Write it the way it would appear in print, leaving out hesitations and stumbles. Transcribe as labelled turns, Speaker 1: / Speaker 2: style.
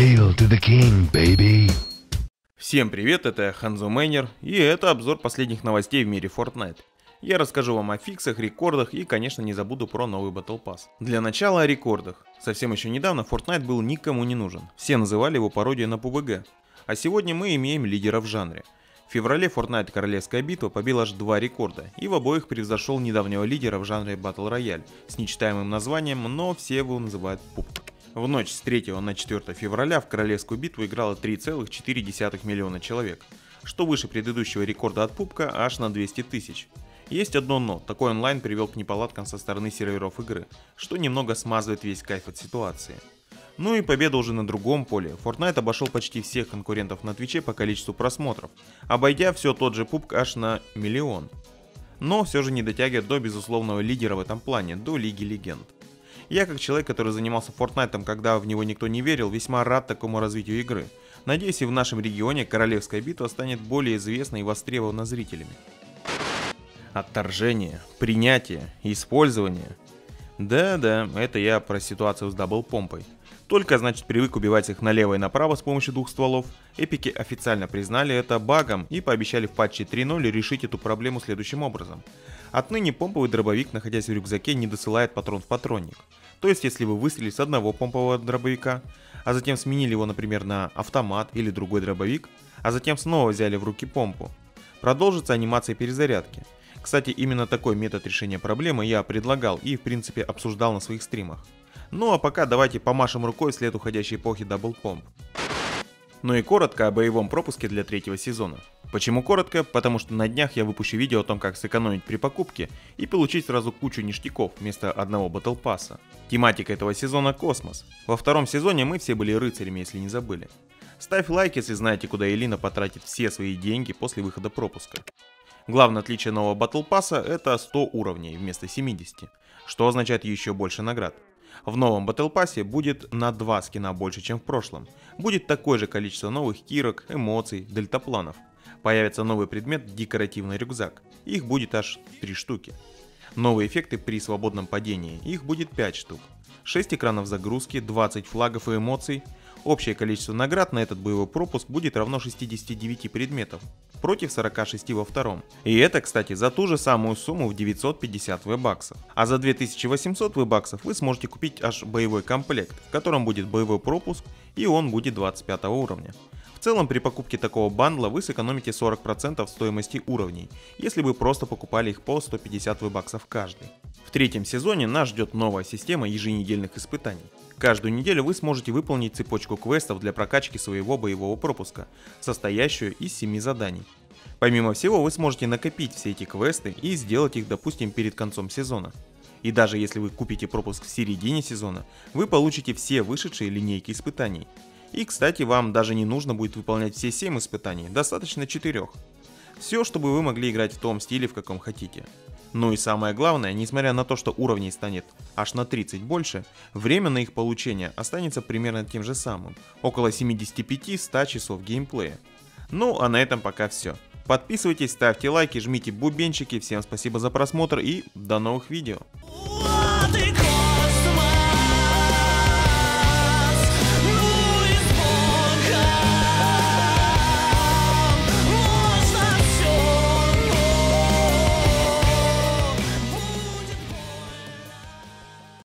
Speaker 1: Hail to the king, baby!
Speaker 2: Всем привет, это Hanzo Manor, и это обзор последних новостей в мире Fortnite. Я расскажу вам о фиксах, рекордах и, конечно, не забуду про новый Battle Pass. Для начала о рекордах. Совсем еще недавно Fortnite был никому не нужен. Все называли его пародией на PUBG. А сегодня мы имеем лидера в жанре. В феврале Fortnite Королевская битва побил аж 2 рекорда, и в обоих превзошел недавнего лидера в жанре Battle Royale с нечитаемым названием, но все его называют PUBG. В ночь с 3 на 4 февраля в Королевскую битву играло 3,4 миллиона человек, что выше предыдущего рекорда от PUBG аж на 200 тысяч. Есть одно но, такой онлайн привел к неполадкам со стороны серверов игры, что немного смазывает весь кайф от ситуации. Ну и победа уже на другом поле. Fortnite обошел почти всех конкурентов на Твиче по количеству просмотров, обойдя все тот же PUBG аж на 1 миллион. Но все же не дотягивает до безусловного лидера в этом плане, до Лиги Легенд. Я, как человек, который занимался Fortnite, когда в него никто не верил, весьма рад такому развитию игры. Надеюсь, и в нашем регионе Королевская битва станет более известной и востребована зрителями. Отторжение, принятие, использование. Да-да, это я про ситуацию с даблпомпой. Только, значит, привык убивать их налево и направо с помощью двух стволов, эпики официально признали это багом и пообещали в патче 3.0 решить эту проблему следующим образом. Отныне помповый дробовик, находясь в рюкзаке, не досылает патрон в патронник. То есть, если вы выстрелили с одного помпового дробовика, а затем сменили его, например, на автомат или другой дробовик, а затем снова взяли в руки помпу, продолжится анимация перезарядки. Кстати, именно такой метод решения проблемы я предлагал и, в принципе, обсуждал на своих стримах. Ну а пока давайте помашем рукой вслед уходящей эпохи даблпомп. Ну и коротко о боевом пропуске для третьего сезона. Почему коротко? Потому что на днях я выпущу видео о том, как сэкономить при покупке и получить сразу кучу ништяков вместо одного Battle Pass'а. Тематика этого сезона — космос. Во втором сезоне мы все были рыцарями, если не забыли. Ставь лайк, если знаете, куда Элина потратит все свои деньги после выхода пропуска. Главное отличие нового Battle Pass'а — это 100 уровней вместо 70, что означает еще больше наград. В новом Battle Pass'е будет на 2 скина больше, чем в прошлом. Будет такое же количество новых кирок, эмоций, дельтапланов. Появится новый предмет — декоративный рюкзак. Их будет аж 3 штуки. Новые эффекты при свободном падении. Их будет 5 штук. 6 экранов загрузки, 20 флагов и эмоций. Общее количество наград на этот боевой пропуск будет равно 69 предметов, против 46 во втором. И это, кстати, за ту же самую сумму в 950 V-баксов. А за 2800 V-баксов вы сможете купить аж боевой комплект, в котором будет боевой пропуск, и он будет 25 уровня. В целом, при покупке такого бандла вы сэкономите 40% стоимости уровней, если вы просто покупали их по 150 V-баксов каждый. В третьем сезоне нас ждет новая система еженедельных испытаний. Каждую неделю вы сможете выполнить цепочку квестов для прокачки своего боевого пропуска, состоящую из 7 заданий. Помимо всего, вы сможете накопить все эти квесты и сделать их, допустим, перед концом сезона. И даже если вы купите пропуск в середине сезона, вы получите все вышедшие линейки испытаний. И, кстати, вам даже не нужно будет выполнять все 7 испытаний, достаточно 4. Все, чтобы вы могли играть в том стиле, в каком хотите. Ну и самое главное, несмотря на то, что уровней станет аж на 30 больше, время на их получение останется примерно тем же самым, около 75-100 часов геймплея. Ну а на этом пока все. Подписывайтесь, ставьте лайки, жмите бубенчики, всем спасибо за просмотр и до новых видео.